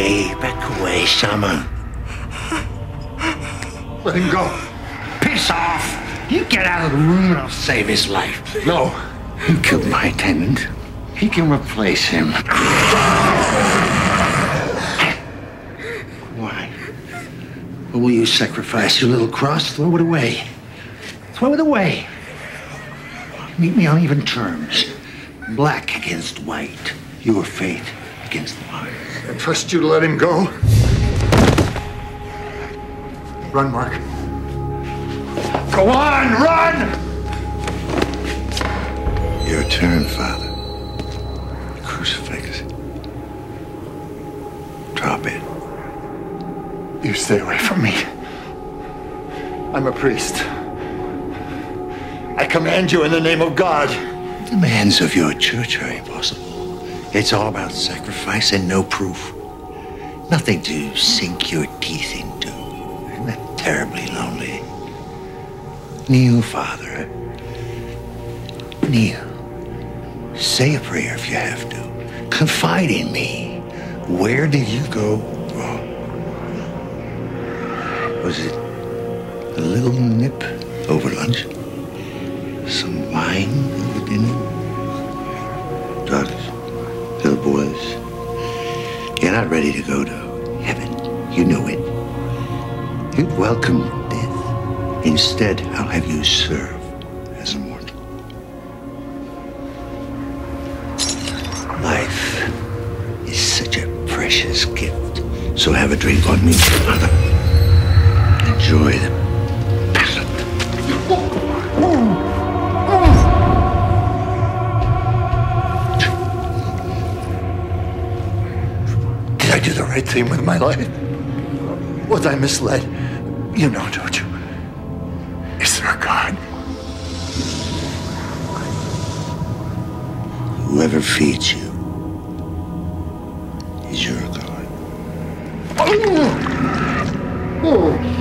back away, shaman. Let him go. Piss off. You get out of the room and I'll save his life. No. You killed my attendant. He can replace him. Why? What will you sacrifice? Your little cross? Throw it away. Throw it away. Meet me on even terms. Black against white. Your faith against mine. I trust you to let him go. Run, Mark. Go on, run! Your turn, Father. Crucifix. Drop it. You stay away from me. I'm a priest. I command you in the name of God. The demands of your church are impossible. It's all about sacrifice and no proof. Nothing to sink your teeth into. Isn't that terribly lonely? Kneel, Father. Kneel. Say a prayer if you have to. Confide in me. Where did you go wrong? Was it a little nip over lunch? Some wine over dinner? Drugs? Little boys? You're not ready to go to heaven. You know it. You'd welcome death. Instead, I'll have you serve as a mortal. Life is such a precious gift. So have a drink on me, Father. Enjoy the palate. Did I do the right thing with my life? Was I misled? You know, don't you? Is there a God? Whoever feeds you is your God. Oh!